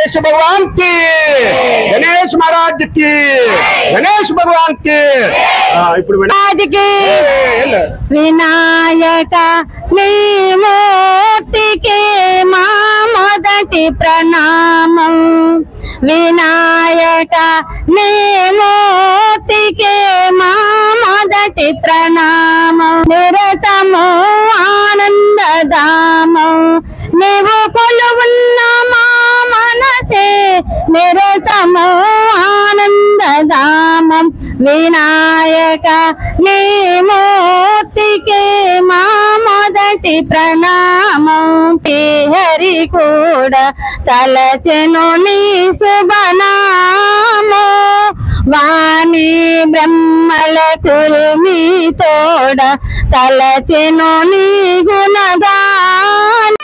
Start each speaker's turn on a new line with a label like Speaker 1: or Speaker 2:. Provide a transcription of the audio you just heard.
Speaker 1: गणेश भगवान की, गणेश महाराज की, गणेश भगवान की। ఇప్పుడు
Speaker 2: వినాయక వినాయక నీ మూర్తికి మా మొదటి ప్రణామం, వినాయక నీ మూర్తికి మా మొదటి ప్రణామం, నిరతము ఆనందదామం నీవు కొలువున్న మా మనసే నిరతము ఆనందదామం, వినాయక నీ మూర్తికి మా మొదటి ప్రణామం, హరి కూడా తలచెను నీ శుభనామో, వాణి బ్రహ్మలకు మీ తోడ తలచెను నీ గుణగాన।